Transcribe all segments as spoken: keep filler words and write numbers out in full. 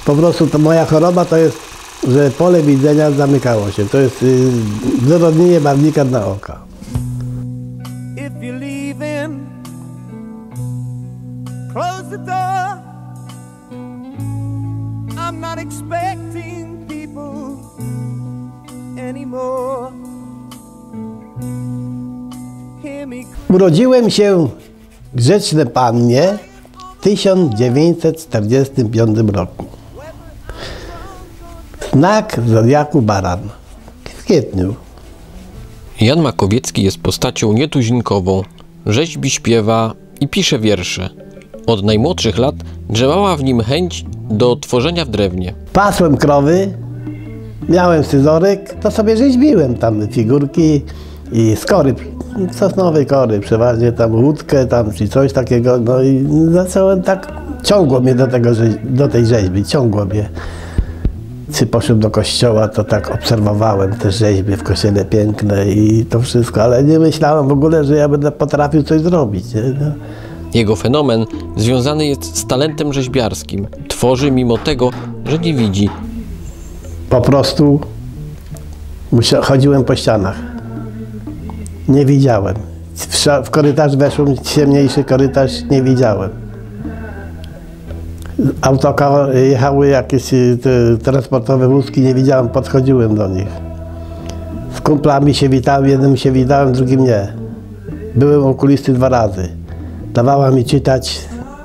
Po prostu to moja choroba to jest, że pole widzenia zamykało się. To jest y, wyrodnienie barwnika na oka. If you're leaving, close the door. I'm not expecting people anymore. Hear me. Urodziłem się w Grzecznej Pannie w tysiąc dziewięćset czterdziestym piątym roku. Znak zodiaku baran. W kwietniu. Jan Makowiecki jest postacią nietuzinkową. Rzeźbi, śpiewa i pisze wiersze. Od najmłodszych lat drzemała w nim chęć do tworzenia w drewnie. Pasłem krowy, miałem scyzoryk, to sobie rzeźbiłem tam figurki i z kory, sosnowej kory, przeważnie tam łódkę tam czy coś takiego, no i zacząłem tak, ciągło mnie do, tego, do tej rzeźby, ciągło mnie. Czy poszedłem do kościoła, to tak obserwowałem te rzeźby w kościele piękne i to wszystko, ale nie myślałem w ogóle, że ja będę potrafił coś zrobić. Nie? No. Jego fenomen związany jest z talentem rzeźbiarskim. Tworzy mimo tego, że nie widzi. Po prostu chodziłem po ścianach. Nie widziałem. W, w korytarz weszłem, ciemniejszy korytarz, nie widziałem. Autokar jechały jakieś te, transportowe wózki, nie widziałem, podchodziłem do nich. Z kumplami się witałem, jednym się witałem, drugim nie. Byłem u okulisty dwa razy. Dawała mi czytać.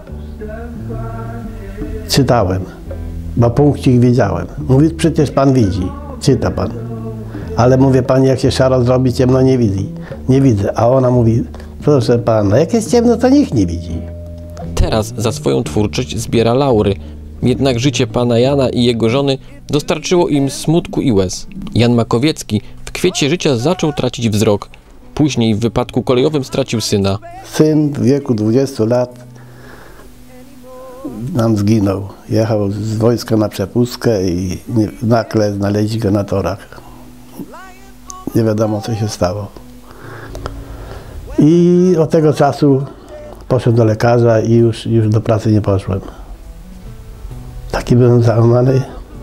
Czytałem, bo punkcik wiedziałem. Mówi, przecież pan widzi, czyta pan. Ale mówię, pani, jak się szaro zrobi, ciemno nie widzi. Nie widzę. A ona mówi, proszę pana, jak jest ciemno, to nikt nie widzi. Teraz za swoją twórczość zbiera laury. Jednak życie pana Jana i jego żony dostarczyło im smutku i łez. Jan Makowiecki w kwiecie życia zaczął tracić wzrok. Później w wypadku kolejowym stracił syna. Syn w wieku dwudziestu lat nam zginął. Jechał z wojska na przepustkę i nie, nagle znaleźli go na torach. Nie wiadomo, co się stało. I od tego czasu poszedłem do lekarza i już, już do pracy nie poszłem. Taki byłem załamany.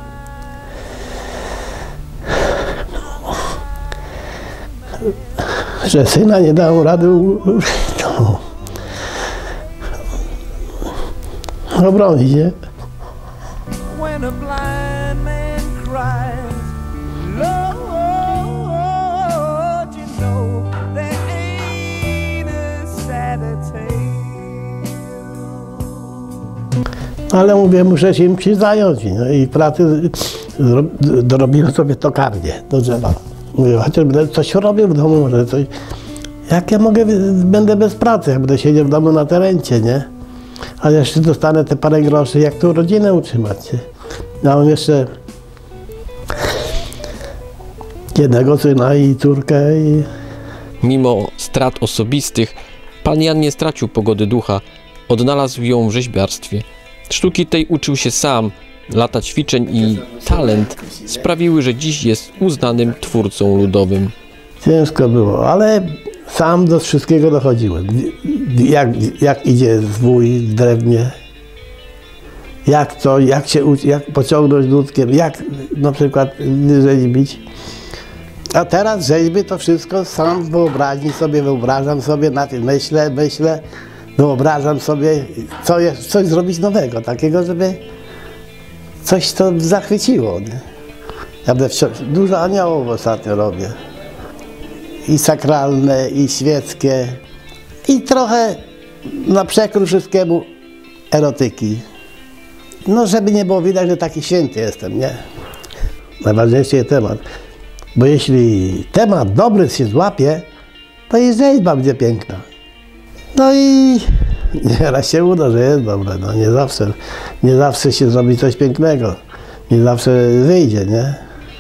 Że syna nie dał rady no, obronić, nie? When a blind man cries, Lord, you know there ain't a sadder tale. Ale mówię, muszę się im zająć. No i pracy dorobiłem sobie tokarnię do drzewa. Mówię, chociaż będę coś robił w domu, może coś. Jak ja mogę, będę bez pracy, jak będę siedział w domu na terencie, nie? A jeszcze dostanę te parę groszy, jak tu rodzinę utrzymać, nie? Ja mam jeszcze jednego syna i córkę. I... Mimo strat osobistych, pan Jan nie stracił pogody ducha. Odnalazł ją w rzeźbiarstwie. Sztuki tej uczył się sam. Lata ćwiczeń i talent sprawiły, że dziś jest uznanym twórcą ludowym. Ciężko było, ale sam do wszystkiego dochodziłem. Jak, jak idzie zwój w drewnie, jak co, jak się uczy, jak pociągnąć nutkiem, jak na przykład rzeźbić. A teraz rzeźby to wszystko sam w wyobraźni sobie wyobrażam sobie, na tym myślę, myślę, wyobrażam sobie, co jest, coś zrobić nowego, takiego, żeby coś to zachwyciło. Nie? Ja dużo aniołów ostatnio robię. I sakralne, i świeckie, i trochę na przekór wszystkiemu erotyki. No, żeby nie było widać, że taki święty jestem, nie? Najważniejszy jest temat. Bo jeśli temat dobry się złapie, to i rzeźba będzie piękna. No i nieraz się uda, że jest dobre. No, nie zawsze, nie zawsze się zrobi coś pięknego. Nie zawsze wyjdzie, nie?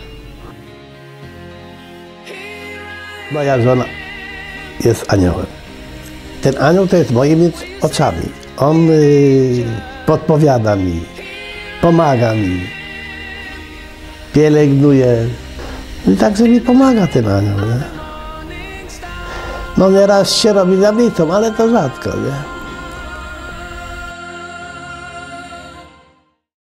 Moja żona jest aniołem. Ten anioł to jest moimi oczami. On y, podpowiada mi, pomaga mi, pielęgnuje. I także mi pomaga ten anioł, nie? No nieraz się robi zabitą, ale to rzadko, nie?